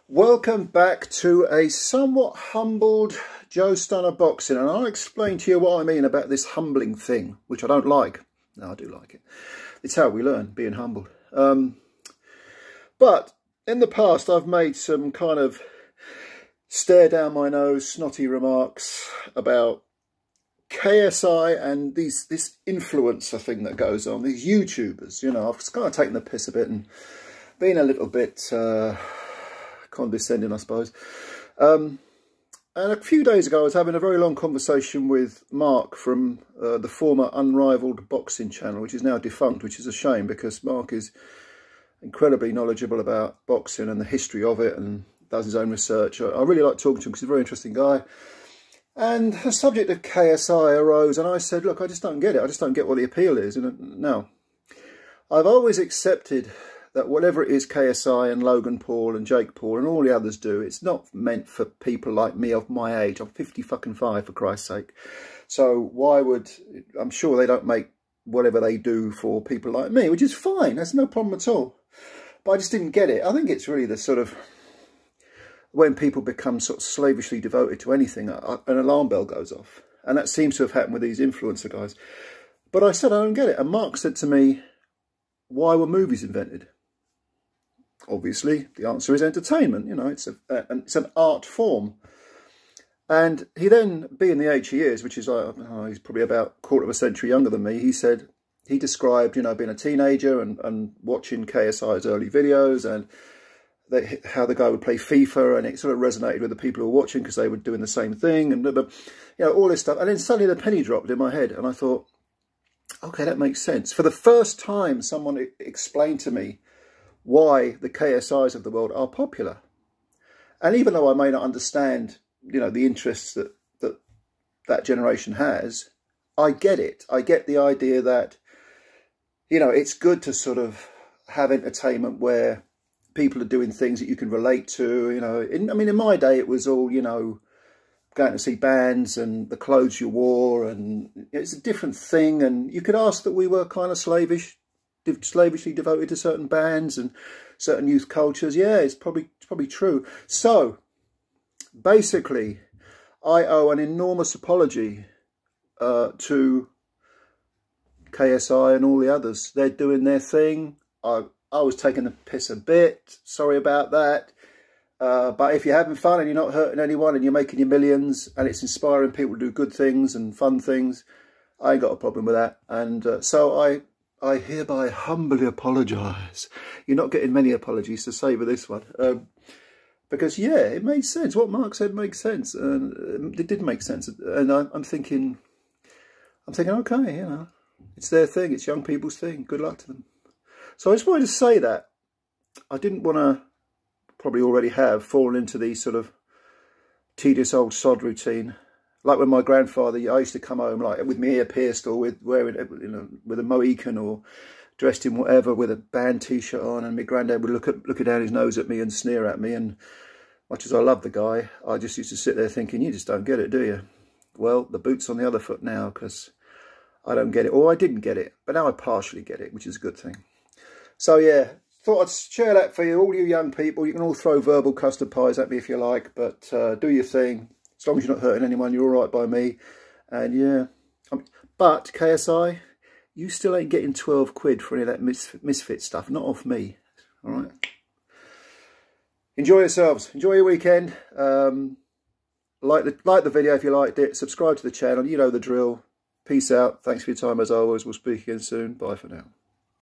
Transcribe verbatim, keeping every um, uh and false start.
Welcome back to a somewhat humbled Joe Stunner Boxing, and I'll explain to you what I mean about this humbling thing, which I don't like. No, I do like it. It's how we learn, being humbled. Um, but in the past, I've made some kind of stare down my nose, snotty remarks about K S I and these this influencer thing that goes on, these YouTubers. You know, I've kind of taken the piss a bit and been a little bit uh, condescending, I suppose. Um, and a few days ago, I was having a very long conversation with Mark from uh, the former Unrivaled Boxing channel, which is now defunct, which is a shame because Mark is incredibly knowledgeable about boxing and the history of it and does his own research. I, I really like talking to him because he's a very interesting guy. And the subject of K S I arose, and I said, look, I just don't get it. I just don't get what the appeal is. And now, I've always accepted that whatever it is K S I and Logan Paul and Jake Paul and all the others do, it's not meant for people like me of my age. I'm fifty fucking five, for Christ's sake. So why would, I'm sure they don't make whatever they do for people like me, which is fine. That's no problem at all. But I just didn't get it. I think it's really the sort of, when people become sort of slavishly devoted to anything, an alarm bell goes off. And that seems to have happened with these influencer guys. But I said, I don't get it. And Mark said to me, why were movies invented? Obviously, the answer is entertainment. You know, it's a, a it's an art form. And he then, being the age he is, which is like, oh, he's probably about a quarter of a century younger than me, he said, he described, you know, being a teenager and, and watching K S I's early videos and they, how the guy would play FIFA, and it sort of resonated with the people who were watching because they were doing the same thing, and blah, blah, you know, all this stuff. And then suddenly the penny dropped in my head, and I thought, okay, that makes sense. For the first time, someone explained to me why the K S Is of the world are popular. And even though I may not understand, you know, the interests that that, that generation has, I get it. I get the idea that, you know, it's good to sort of have entertainment where people are doing things that you can relate to. You know, in, I mean, in my day, it was all, you know, going to see bands and the clothes you wore, and it's a different thing. And you could ask that we were kind of slavish, slavishly devoted to certain bands and certain youth cultures. Yeah, it's probably it's probably true. So basically, I owe an enormous apology uh, to K S I and all the others. They're doing their thing. I I was taking the piss a bit. Sorry about that. Uh, but if you're having fun and you're not hurting anyone and you're making your millions and it's inspiring people to do good things and fun things, I ain't got a problem with that. And uh, so I I hereby humbly apologise. You're not getting many apologies to savour this one. Um, because, yeah, it made sense. What Mark said makes sense. And it did make sense. And I, I'm thinking, I'm thinking, okay, you know, it's their thing. It's young people's thing. Good luck to them. So I just wanted to say that. I didn't want to, probably already have, fallen into the sort of tedious old sod routine. Like when my grandfather, I used to come home like with my ear pierced or with wearing, you know, with a Mohican or dressed in whatever with a band t-shirt on, and my granddad would look at look down his nose at me and sneer at me. And much as I love the guy, I just used to sit there thinking, you just don't get it, do you? Well, the boot's on the other foot now because I don't get it, or I didn't get it, but now I partially get it, which is a good thing. So yeah, thought I'd share that for you, all you young people. You can all throw verbal custard pies at me if you like, but uh, do your thing. As long as you're not hurting anyone, you're all right by me. And yeah, um, but K S I, you still ain't getting twelve quid for any of that misfit, misfit stuff. Not off me. All right. Enjoy yourselves. Enjoy your weekend. Um, like the like the video if you liked it. Subscribe to the channel. You know the drill. Peace out. Thanks for your time as always. We'll speak again soon. Bye for now.